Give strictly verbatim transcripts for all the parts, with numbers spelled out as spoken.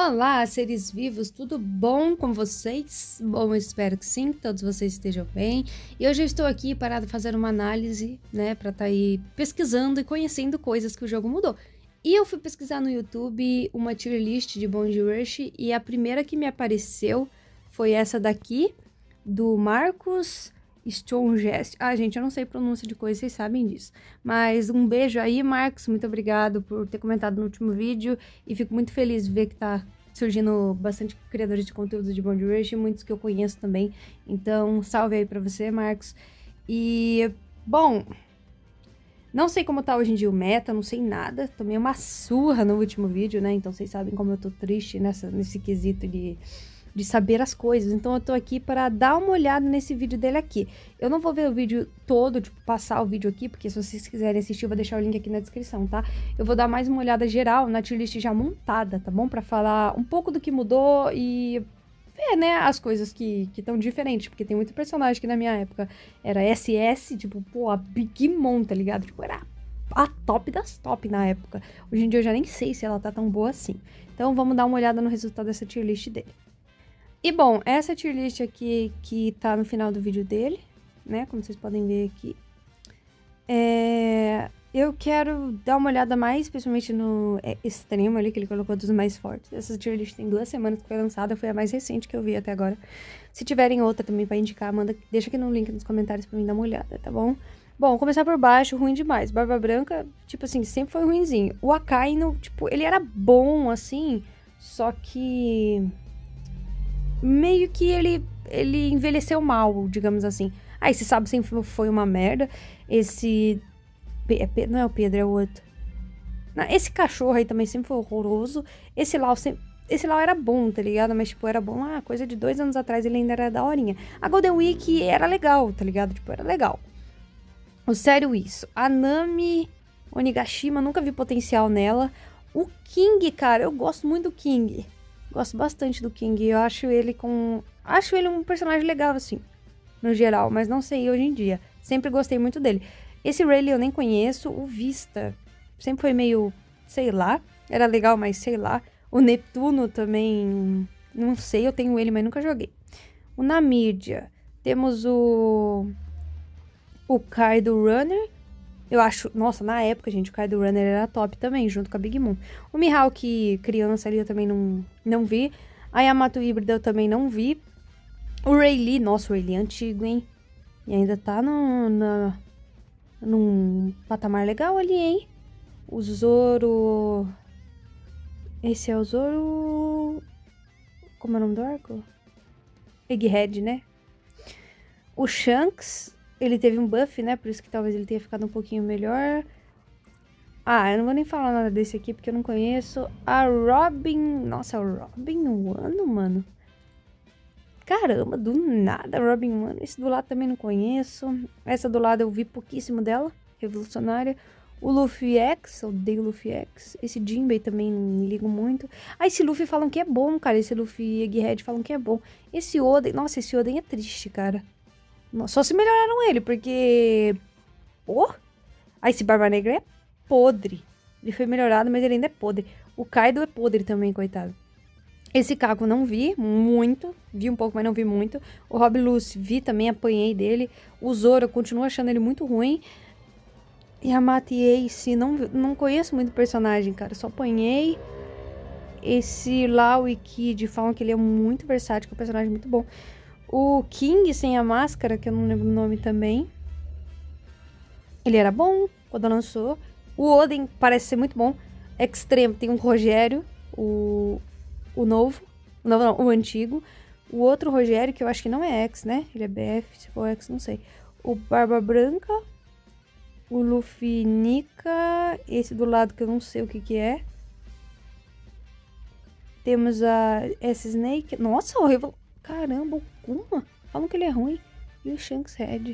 Olá, seres vivos, tudo bom com vocês? Bom, eu espero que sim, que todos vocês estejam bem. E hoje eu estou aqui para fazer uma análise, né, para estar aí pesquisando e conhecendo coisas que o jogo mudou. E eu fui pesquisar no YouTube uma tier list de Bond Rush e a primeira que me apareceu foi essa daqui, do Marcos Strongest. Ah, gente, eu não sei pronúncia de coisa, vocês sabem disso. Mas um beijo aí, Marcos. Muito obrigado por ter comentado no último vídeo. E fico muito feliz de ver que tá surgindo bastante criadores de conteúdo de Bond Rush, muitos que eu conheço também. Então, salve aí pra você, Marcos. E, bom, não sei como tá hoje em dia o meta, não sei nada. Tomei uma surra no último vídeo, né? Então, vocês sabem como eu tô triste nessa, nesse quesito de... de saber as coisas, então eu tô aqui para dar uma olhada nesse vídeo dele aqui. Eu não vou ver o vídeo todo, tipo, passar o vídeo aqui, porque se vocês quiserem assistir, eu vou deixar o link aqui na descrição, tá? Eu vou dar mais uma olhada geral na tier list já montada, tá bom? Pra falar um pouco do que mudou e ver, né, as coisas que estão diferentes, porque tem muito personagem que na minha época era S S, tipo, pô, a Big Mom, tá ligado? Tipo, era a top das top na época. Hoje em dia eu já nem sei se ela tá tão boa assim. Então vamos dar uma olhada no resultado dessa tier list dele. E bom, essa tier list aqui que tá no final do vídeo dele, né, como vocês podem ver aqui, é... eu quero dar uma olhada mais, principalmente no extremo ali, que ele colocou dos mais fortes. Essa tier list tem duas semanas que foi lançada, foi a mais recente que eu vi até agora. Se tiverem outra também pra indicar, manda, deixa aqui no link nos comentários pra mim dar uma olhada, tá bom? Bom, começar por baixo, ruim demais. Barba Branca, tipo assim, sempre foi ruinzinho. O Akainu, tipo, ele era bom, assim, só que... meio que ele, ele envelheceu mal, digamos assim. Ah, esse Sabo sempre foi uma merda. Esse... não é o Pedro, é o outro. Não, esse cachorro aí também sempre foi horroroso. Esse Lau sempre... esse Lau era bom, tá ligado? Mas, tipo, era bom, ah, coisa de dois anos atrás ele ainda era daorinha. A Golden Week era legal, tá ligado? Tipo, era legal. O sério isso. A Nami Onigashima, nunca vi potencial nela. O King, cara, eu gosto muito do King. Gosto bastante do King, eu acho ele com... acho ele um personagem legal, assim, no geral, mas não sei hoje em dia. Sempre gostei muito dele. Esse Rayleigh eu nem conheço, o Vista sempre foi meio, sei lá, era legal, mas sei lá. O Neptuno também, não sei, eu tenho ele, mas nunca joguei. O Namidia, temos o... o Kaido Runner. Eu acho... nossa, na época, gente, o Kaido Runner era top também, junto com a Big Mom. O Mihawk criança ali eu também não, não vi. A Yamato híbrida eu também não vi. O Rayleigh, nossa, o Rayleigh é antigo, hein? E ainda tá no, na, num patamar legal ali, hein? O Zoro... esse é o Zoro... como é o nome do arco? Egghead, né? O Shanks... ele teve um buff, né? Por isso que talvez ele tenha ficado um pouquinho melhor. Ah, eu não vou nem falar nada desse aqui, porque eu não conheço. A Robin... nossa, a Robin Wano, mano. Caramba, do nada, Robin Wano. Esse do lado também não conheço. Essa do lado eu vi pouquíssimo dela. Revolucionária. O Luffy X, eu odeio o Luffy X. Esse Jinbei também não ligo muito. Ah, esse Luffy falam que é bom, cara. Esse Luffy Egghead falam que é bom. Esse Oden... nossa, esse Oden é triste, cara. Só se melhoraram ele, porque... oh! Ah, esse Barba Negra é podre. Ele foi melhorado, mas ele ainda é podre. O Kaido é podre também, coitado. Esse Kako não vi muito. Vi um pouco, mas não vi muito. O Rob Lucy vi também, apanhei dele. O Zoro, eu continuo achando ele muito ruim. E a Mate Ace, não, não conheço muito personagem, cara. Só apanhei. Esse Lau e Kid falam que ele é muito versátil, que é um personagem muito bom. O King sem a máscara, que eu não lembro o nome também. Ele era bom quando lançou. O Oden parece ser muito bom. Extremo, tem um Rogério, o, o novo. O novo não, o antigo. O outro Rogério, que eu acho que não é X, né? Ele é B F, se for X, não sei. O Barba Branca. O Luffy Nika. Esse do lado que eu não sei o que que é. Temos a essa Snake. Nossa, o Revol... caramba, o Kuma. Falam que ele é ruim. E o Shanks Red.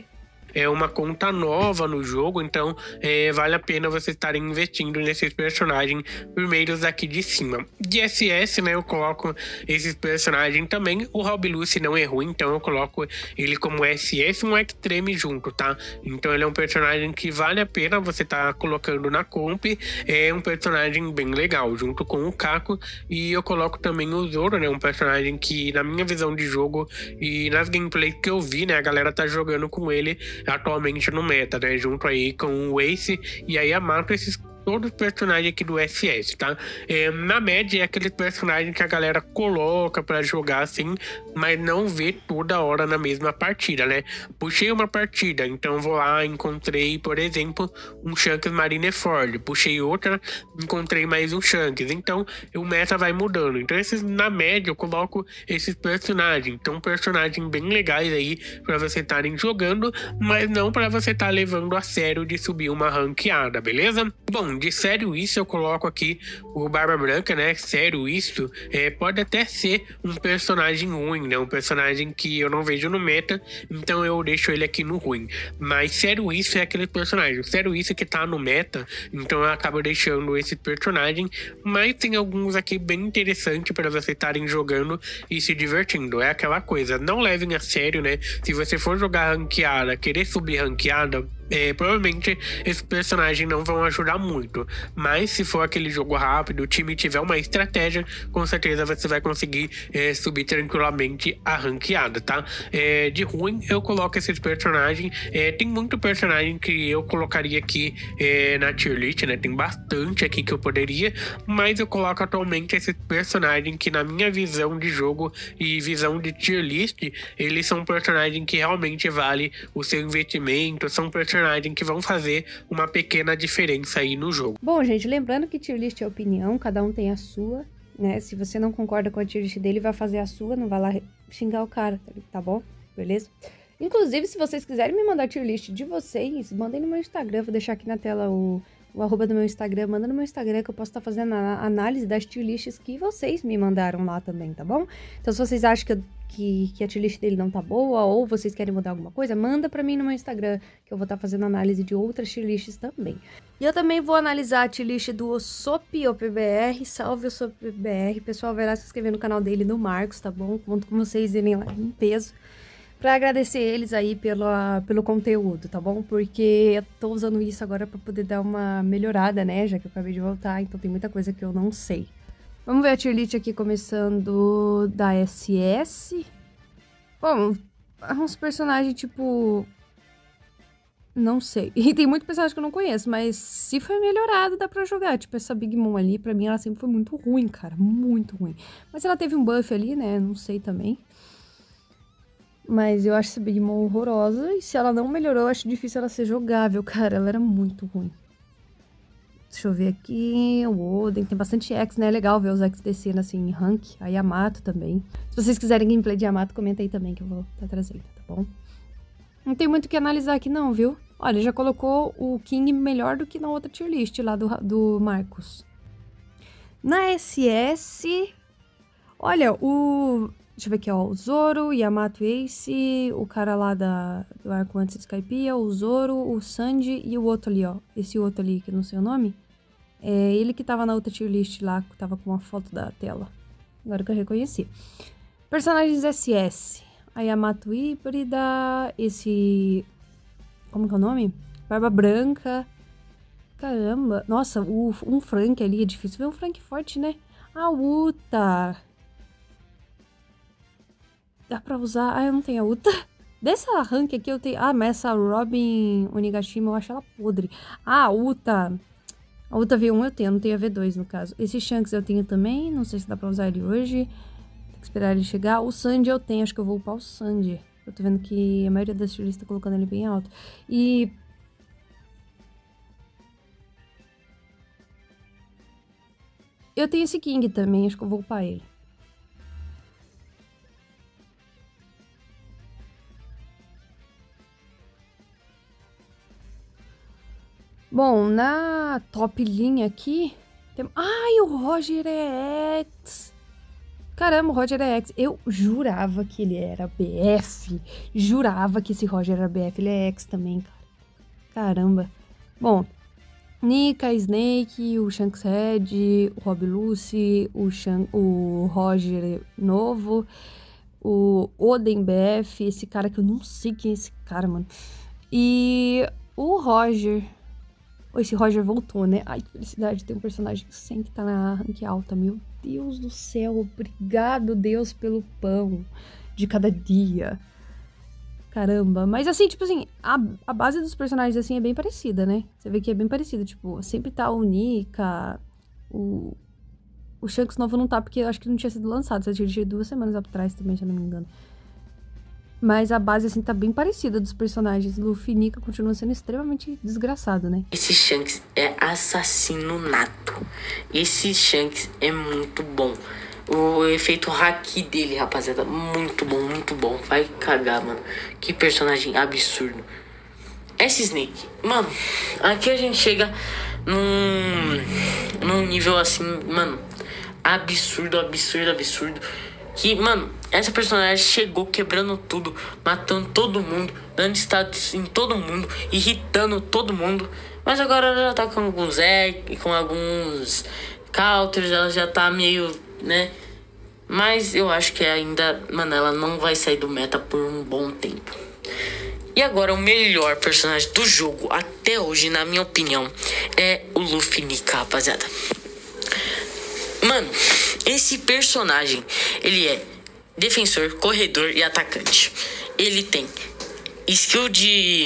é uma conta nova no jogo, então é, vale a pena você estar investindo nesses personagens primeiros aqui de cima. De S S, né, eu coloco esses personagens também. O Rob Lucy não é ruim, então eu coloco ele como S S e um Extreme junto, tá? Então ele é um personagem que vale a pena você tá colocando na comp. É um personagem bem legal, junto com o Caco. E eu coloco também o Zoro, né, um personagem que na minha visão de jogo e nas gameplays que eu vi, né, a galera tá jogando com ele atualmente no meta, né, junto aí com o Ace e a Yamato, esses todos os personagens aqui do S S, tá? É, na média é aquele personagem que a galera coloca pra jogar assim, mas não vê toda hora na mesma partida, né? Puxei uma partida, então vou lá, encontrei, por exemplo, um Shanks Marineford. Puxei outra, encontrei mais um Shanks. Então, o meta vai mudando. Então, esses, na média, eu coloco esses personagens. Então, personagens bem legais aí pra você estarem jogando, mas não pra você estar levando a sério de subir uma ranqueada, beleza? Bom, de sério isso eu coloco aqui o Barba Branca, né? Sério isso, é, pode até ser um personagem ruim, né? Um personagem que eu não vejo no meta, então eu deixo ele aqui no ruim. Mas sério isso é aquele personagem. Sério isso que tá no meta, então eu acabo deixando esse personagem. Mas tem alguns aqui bem interessantes para vocês estarem jogando e se divertindo. É aquela coisa, não levem a sério, né? Se você for jogar ranqueada, querer subir ranqueada, É, provavelmente esses personagens não vão ajudar muito, mas se for aquele jogo rápido, o time tiver uma estratégia, com certeza você vai conseguir é, subir tranquilamente a ranqueada, tá? É, de ruim eu coloco esses personagens, é, tem muito personagem que eu colocaria aqui é, na tier list, né? Tem bastante aqui que eu poderia, mas eu coloco atualmente esses personagens que na minha visão de jogo e visão de tier list, eles são personagens que realmente vale o seu investimento, são personagens que vão fazer uma pequena diferença aí no jogo. Bom, gente, lembrando que tier list é opinião, cada um tem a sua, né? Se você não concorda com a tier list dele, vai fazer a sua, não vai lá xingar o cara, tá bom? Beleza? Inclusive, se vocês quiserem me mandar tier list de vocês, mandem no meu Instagram, vou deixar aqui na tela o, o arroba do meu Instagram, manda no meu Instagram que eu posso estar fazendo a análise das tier lists que vocês me mandaram lá também, tá bom? Então, se vocês acham que, eu, que, que a tier list dele não tá boa, ou vocês querem mudar alguma coisa, manda pra mim no meu Instagram, que eu vou estar fazendo análise de outras tier lists também. E eu também vou analisar a tier list do Osop O P B R, salve Osop O P B R, pessoal vai lá se inscrever no canal dele, no Marcos, tá bom? Conto com vocês irem lá em peso, pra agradecer eles aí pela, pelo conteúdo, tá bom? Porque eu tô usando isso agora pra poder dar uma melhorada, né? Já que eu acabei de voltar, então tem muita coisa que eu não sei. Vamos ver a tier list aqui, começando da S S. Bom, uns personagens tipo... não sei. E tem muito personagem que eu não conheço, mas se foi melhorado, dá pra jogar. Tipo, essa Big Mom ali, pra mim, ela sempre foi muito ruim, cara. Muito ruim. Mas ela teve um buff ali, né? Não sei também. Mas eu acho essa Big Mom horrorosa. E se ela não melhorou, eu acho difícil ela ser jogável, cara. Ela era muito ruim. Deixa eu ver aqui. O Oden. Tem bastante X, né? É legal ver os X descendo assim em rank. A Yamato também. Se vocês quiserem gameplay de Yamato, comenta aí também que eu vou estar trazendo, tá bom? Não tem muito o que analisar aqui não, viu? Olha, já colocou o King melhor do que na outra tier list lá do, do Marcos. Na S S... olha, o... deixa eu ver aqui, ó. O Zoro, Yamato Ace, o cara lá da, do arco antes de Skypiea, o Zoro, o Sanji e o outro ali, ó. Esse outro ali, que eu não sei o nome. É ele que tava na outra tier list lá, que tava com a foto da tela. Agora que eu reconheci. Personagens S S. A Yamato híbrida, esse... como que é o nome? Barba Branca. Caramba. Nossa, o, um Frank ali, é difícil ver um Frank forte, né? A Uta. Dá pra usar... ah, eu não tenho a Uta. Dessa rank aqui eu tenho... ah, mas essa Robin Onigashima eu acho ela podre. Ah, a Uta... a Uta V um eu tenho, não tenho a V dois no caso. Esse Shanks eu tenho também, não sei se dá pra usar ele hoje. Esperar ele chegar. O Sandy eu tenho, acho que eu vou upar o Sandy. Eu tô vendo que a maioria das tier tá colocando ele bem alto. E... eu tenho esse King também, acho que eu vou upar ele. Bom, na top linha aqui... tem... ai, o Roger é X! Caramba, o Roger é X. Eu jurava que ele era B F. Jurava que esse Roger era B F. Ele é X também, cara. Caramba. Bom, Nika, Snake, o Shanks Red, o Rob Lucy, o, Shan o Roger novo, o Oden B F, esse cara que eu não sei quem é esse cara, mano. E o Roger. Esse Roger voltou, né? Ai, que felicidade, tem um personagem que sempre tá na rank alta. Meu Deus do céu, obrigado, Deus, pelo pão de cada dia. Caramba, mas assim, tipo assim, a, a base dos personagens, assim, é bem parecida, né? Você vê que é bem parecida, tipo, sempre tá o Nika, o... O Shanks novo não tá, porque eu acho que não tinha sido lançado, você tinha tido duas semanas atrás também, se eu não me engano. Mas a base, assim, tá bem parecida dos personagens. Luffy e Nika continuam sendo extremamente desgraçado, né? Esse Shanks é assassino nato. Esse Shanks é muito bom. O efeito haki dele, rapaziada, muito bom, muito bom. Vai cagar, mano. Que personagem absurdo. Esse Snake, mano, aqui a gente chega num, num nível assim, mano, absurdo, absurdo, absurdo. Que, mano, essa personagem chegou quebrando tudo, matando todo mundo, dando status em todo mundo, irritando todo mundo. Mas agora ela já tá com alguns egg, com alguns counters, ela já tá meio, né? Mas eu acho que ainda, mano, ela não vai sair do meta por um bom tempo. E agora o melhor personagem do jogo até hoje, na minha opinião, é o Luffy Nika, rapaziada. Mano, esse personagem, ele é defensor, corredor e atacante. Ele tem skill de...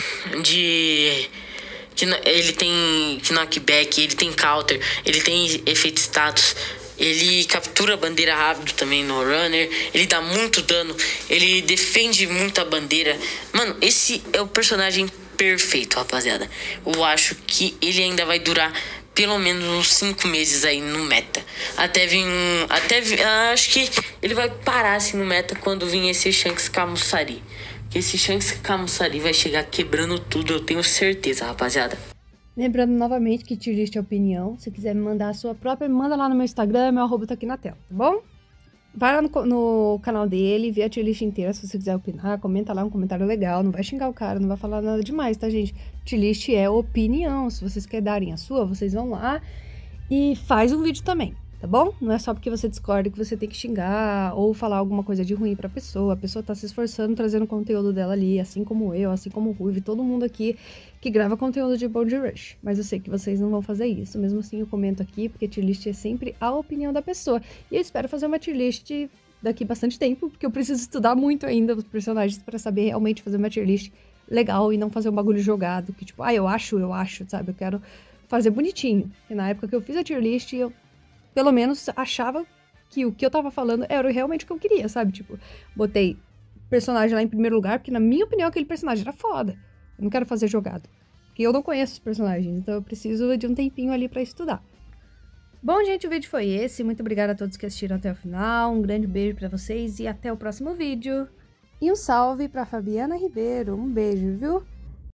de ele tem knockback, ele tem counter, ele tem efeito status, ele captura a bandeira rápido também no runner, ele dá muito dano, ele defende muito a bandeira. Mano, esse é o personagem perfeito, rapaziada. Eu acho que ele ainda vai durar pelo menos uns cinco meses aí no meta. Até vir um... Até vir, acho que ele vai parar assim no meta quando vir esse Shanks Kamusari. Que esse Shanks Kamusari vai chegar quebrando tudo, eu tenho certeza, rapaziada. Lembrando novamente que tier list é opinião. Se quiser me mandar a sua própria, me manda lá no meu Instagram, meu arroba tá aqui na tela, tá bom? Vai lá no, no canal dele, vê a tier list inteira se você quiser opinar, comenta lá um comentário legal, não vai xingar o cara, não vai falar nada demais, tá, gente? Tier list é opinião, se vocês querem darem a sua, vocês vão lá e faz um vídeo também, tá bom? Não é só porque você discorda que você tem que xingar ou falar alguma coisa de ruim pra pessoa. A pessoa tá se esforçando, trazendo o conteúdo dela ali, assim como eu, assim como o Ruivo, todo mundo aqui que grava conteúdo de Bold Rush. Mas eu sei que vocês não vão fazer isso. Mesmo assim, eu comento aqui, porque tier list é sempre a opinião da pessoa. E eu espero fazer uma tier list daqui bastante tempo, porque eu preciso estudar muito ainda os personagens pra saber realmente fazer uma tier list legal e não fazer um bagulho jogado, que tipo, ah, eu acho, eu acho, sabe? Eu quero fazer bonitinho. E na época que eu fiz a tier list, eu pelo menos achava que o que eu tava falando era realmente o que eu queria, sabe? Tipo, botei personagem lá em primeiro lugar, porque na minha opinião aquele personagem era foda. Eu não quero fazer jogado, porque eu não conheço os personagens, então eu preciso de um tempinho ali pra estudar. Bom, gente, o vídeo foi esse. Muito obrigada a todos que assistiram até o final. Um grande beijo pra vocês e até o próximo vídeo. E um salve pra Fabiana Ribeiro. Um beijo, viu?